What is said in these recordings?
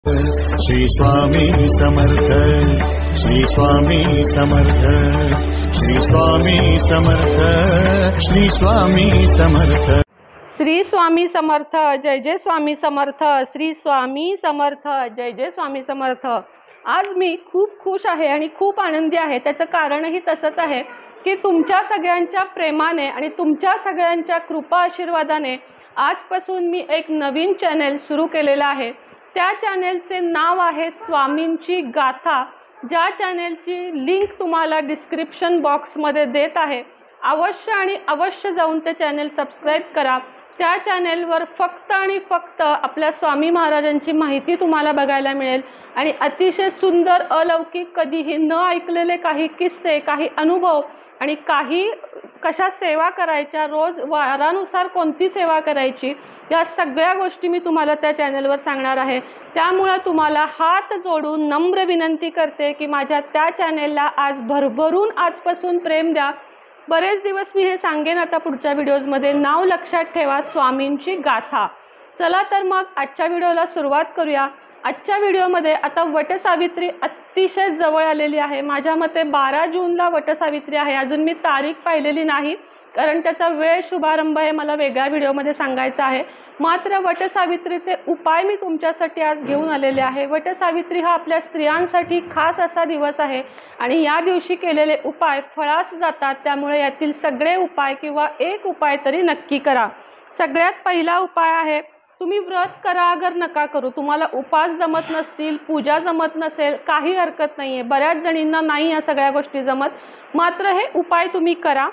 श्री स्वामी समर्थ, श्री स्वामी समर्थ, श्री स्वामी समर्थ, श्री स्वामी समर्थ। श्री स्वामी समर्थ, जय जय स्वामी समर्थ, श्री स्वामी समर्थ, जय जय स्वामी समर्थ। आज मी खूप खुश आहे आणि खूप आनंदी आहे। त्याचं कारणही तसंच आहे की तुमच्या सगळ्यांच्या प्रेमाने आणि तुमच्या सगळ्यांच्या कृपा आशीर्वादाने आजपासून मी एक नवीन चॅनल सुरू केलेला आहे। त्या चॅनलचे नाव आहे स्वामींची गाथा। ज्या चॅनलची लिंक तुम्हाला डिस्क्रिप्शन बॉक्समध्ये देत आहे। अवश्य आणि अवश्य जाऊन ते चॅनल सबस्क्राईब करा। त्या चॅनलवर फक्त आणि फक्त आपल्या स्वामी महाराजांची माहिती तुम्हाला बघायला मिळेल आणि अतिशय सुंदर अलौकिक कधीही न ऐकलेले काही किस्से, काही अनुभव आणि काही कशा सेवा करायच्या, रोज वारानुसार कोणती सेवा करायची, या सगळ्या गोष्टी मी तुम्हाला त्या चॅनलवर सांगणार आहे। त्यामुळे तुम्हाला हात जोडून नम्र विनंती करते की माझ्या त्या चॅनलला आज भरभरून आजपासून प्रेम द्या। बरेच दिवस मी हे सांगेन आता पुढच्या व्हिडिओजमध्ये। नाव लक्षात ठेवा, स्वामींची गाथा। चला तर मग आजच्या व्हिडिओला सुरुवात करूया। आजच्या व्हिडिओमध्ये आता वटसावित्री अतिशय जवळ आलेली आहे। माझ्या मते 12 जूनला वटसावित्री आहे। अजून मी तारीख पाहिलेली नाही कारण त्याचा वेळ शुभारंभ आहे मला वेगळ्या व्हिडिओमध्ये सांगायचा आहे। मात्र वटसावित्रीचे उपाय मी तुमच्यासाठी आज घेऊन आलेले आहे। वटसावित्री हा आपल्या स्त्रियांसाठी खास असा दिवस आहे आणि या दिवशी केलेले उपाय फळास जातात। त्यामुळे यातील सगळे उपाय किंवा एक उपाय तरी नक्की करा। सगळ्यात पहिला उपाय आहे, तुम्ही व्रत करा अगर नका करू, तुम्हाला उपास जमत नसतील, पूजा जमत नसेल, काही हरकत नाही आहे। बऱ्याच जणींना नाही या सगळ्या गोष्टी जमत, मात्र हे उपाय तुम्ही करा।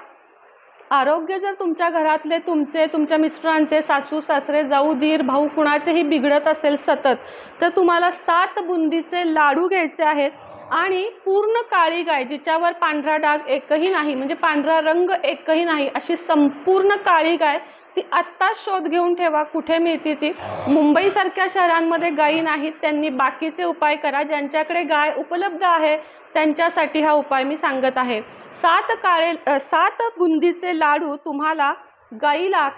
आरोग्य जर तुमच्या घरातले तुमच्या मिस्टरांचे, सासू सासरे, जाऊ दीर भाऊ कुणाचेही बिघडत असेल सतत, तर तुम्हाला 7 बुंदीचे लाडू घ्यायचे आहेत आणि पूर्ण काळी गाय जिच्यावर पांढरा डाग एकही नाही, म्हणजे पांढरा रंग एकही नाही, अशी संपूर्ण काळी गाय ती आत्ता शोध घेऊन ठेवा कुठे मिळते ती। मुंबईसारख्या शहरांमध्ये गायी नाहीत, त्यांनी बाकीचे उपाय करा। ज्यांच्याकडे गाय उपलब्ध आहे त्यांच्यासाठी हा उपाय मी सांगत आहे। 7 बुंदीचे लाडू तुम्हाला गाईला,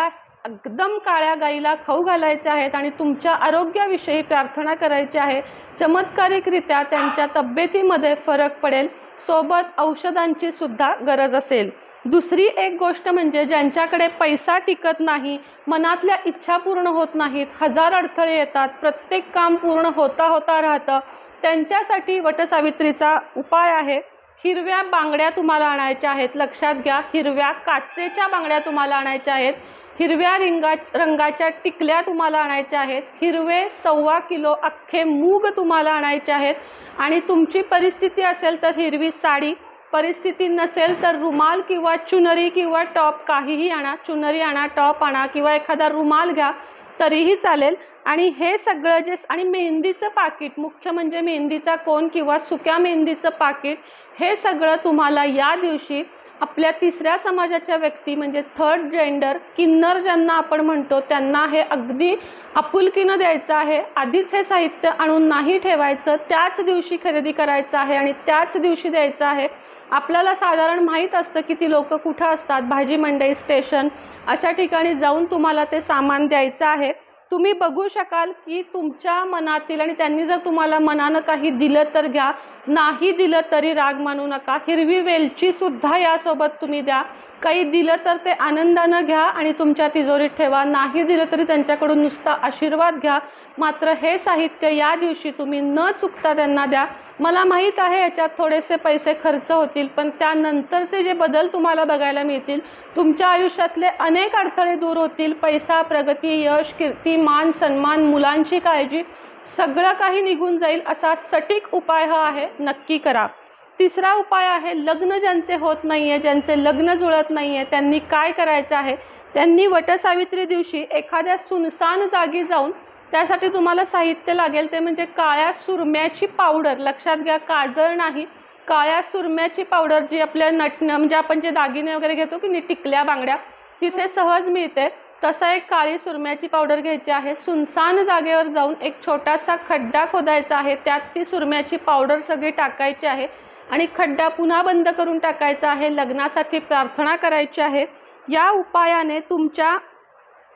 एकदम काळ्या गाईला खाऊ घालायचे आहेत आणि तुमच्या आरोग्याविषयी प्रार्थना करायची आहे। चमत्कारिकरित्या त्यांच्या तब्येतीमध्ये फरक पडेल, सोबत औषधांची सुद्धा गरज असेल। दुसरी एक गोष्ट म्हणजे ज्यांच्याकडे पैसा टिकत नाही, मनातल्या इच्छा पूर्ण होत नाहीत, हजार अडथळे येतात, प्रत्येक काम पूर्ण होता राहतं, त्यांच्यासाठी वटसावित्रीचा उपाय आहे, हिरव्या बांगड्या तुम्हाला आणायच्या आहेत। लक्षात घ्या, हिरव्या काचेच्या बांगड्या तुम्हाला आणायच्या आहेत। हिरव्या रंगाच्या टिकल्या तुम्हाला आणायच्या आहेत। हिरवे 1.25 किलो अख्खे मूग तुम्हाला आणायचे आहेत आणि तुमची परिस्थिती असेल तर हिरवी साडी, परिस्थिती नसेल तर रुमाल किंवा चुनरी किंवा टॉप काहीही आणा। चुनरी आणा, टॉप आणा किंवा एखादा रुमाल घ्या तरीही चालेल। आणि हे सगळं जे आणि मेहंदीचं पाकिट, मुख्य म्हणजे मेहंदीचा कोन किंवा सुक्या मेहंदीचं पाकिट, हे सगळं तुम्हाला या दिवशी आपल्या 3ऱ्या समाजाच्या व्यक्ती म्हणजे 3rd जेंडर, किन्नर ज्यांना आपण म्हणतो, त्यांना हे अगदी आपुलकीनं द्यायचं आहे। आधीच हे साहित्य आणून नाही ठेवायचं, त्याच दिवशी खरेदी करायचं आहे आणि त्याच दिवशी द्यायचं आहे। आपल्याला साधारण माहीत असतं की ती लोक कुठं असतात, भाजी मंडई, स्टेशन अशा ठिकाणी जाऊन तुम्हाला ते सामान द्यायचं आहे। तुम्ही बघू शकाल की तुमच्या मनातील, आणि त्यांनी जर तुम्हाला मनानं काही दिलं तर घ्या, नाही दिलं तरी राग मानू नका। हिरवी वेलची सुद्धा यासोबत तुम्ही द्या। काही दिलं तर ते आनंदानं घ्या आणि तुमच्या तिजोरीत ठेवा, नाही दिलं तरी त्यांच्याकडून नुसता आशीर्वाद घ्या। मात्र हे साहित्य या दिवशी तुम्ही न चुकता त्यांना द्या। मला माहीत आहे याच्यात थोडेसे पैसे खर्च होतील, पण त्यानंतरचे जे बदल तुम्हाला बघायला मिळतील, तुमच्या आयुष्यातले अनेक अडथळे दूर होतील। पैसा, प्रगती, यश, कीर्ती, मान, सन्मान, मुलांची काळजी, सगळं काही निघून जाईल। असा सटीक उपाय हा आहे, नक्की करा। 3रा उपाय आहे, लग्न ज्यांचे होत नाहीये, ज्यांचे लग्न जुळत नाहीये, त्यांनी काय करायचं आहे, त्यांनी वटसावित्री दिवशी एखाद्या सुनसान जागी जाऊन, त्यासाठी तुम्हाला साहित्य लागेल ते म्हणजे काळ्या सुरम्याची पावडर। लक्षात घ्या, काजळ नाही, काळ्या सुरम्याची पावडर, जी आपल्या म्हणजे आपण जे दागिने वगैरे घेतो की टिकल्या बांगड्या, तिथे सहज मिळते, तसा एक काळी सुरम्याची पावडर घ्यायची आहे। सुनसान जागेवर जाऊन एक छोटासा खड्डा खोदायचा आहे, त्यात ती सुरम्याची पावडर सगळी टाकायची आहे आणि खड्डा पुन्हा बंद करून टाकायचा आहे। लग्नासाठी प्रार्थना करायची आहे। या उपायाने तुमच्या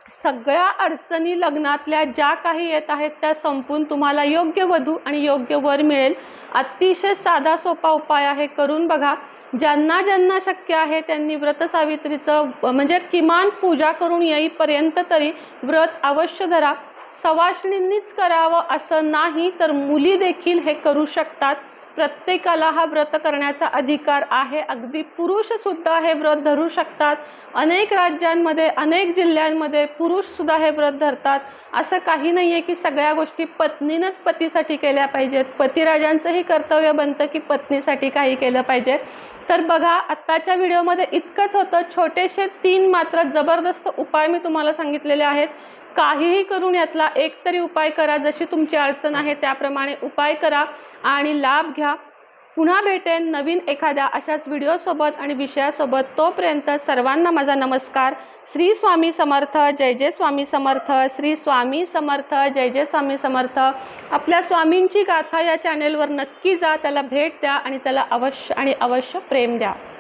सगळ्या अडचणी लग्नातल्या ज्या काही येत आहेत त्या संपून तुम्हाला योग्य वधू आणि योग्य वर मिळेल. अतिशय साधा सोपा उपाय आहे, करून बघा. ज्यांना ज्यांना शक्य आहे त्यांनी व्रत सावित्रीचं म्हणजे किमान पूजा करून येईपर्यंत तरी व्रत अवश्य धरा. सवाष्णींनीच करावं असं नाही, तर मुली देखील हे करू शकतात. प्रत्येकाला हा व्रत करण्याचा अधिकार आहे. अगदी पुरुषसुद्धा हे व्रत धरू शकतात. अनेक राज्यांमध्ये, अनेक जिल्ह्यांमध्ये पुरुषसुद्धा हे व्रत धरतात. असं काही नाही आहे की सगळ्या गोष्टी पत्नीनंच पतीसाठी केल्या पाहिजेत. पतिराजांचंही कर्तव्य बनतं की पत्नीसाठी काही केलं पाहिजे. तर बघा, आत्ताच्या व्हिडिओमध्ये इतकंच होतं. छोटेसे 3 मात्र जबरदस्त उपाय मी तुम्हाला सांगितलेले आहेत. काहीही करून यातला एक तरी उपाय करा. जशी तुमची अडचण आहे त्याप्रमाणे उपाय करा आणि लाभ घ्या. पुन्हा भेटेन नवीन एखाद्या अशाच व्हिडिओसोबत आणि विषयासोबत. तोपर्यंत सर्वांना माझा नमस्कार. श्री स्वामी समर्थ. जय जय स्वामी समर्थ. श्री स्वामी समर्थ. जय जय स्वामी समर्थ. आपल्या स्वामींची गाथा या चॅनेलवर नक्की जा, त्याला भेट द्या आणि त्याला अवश्य आणि अवश्य प्रेम द्या.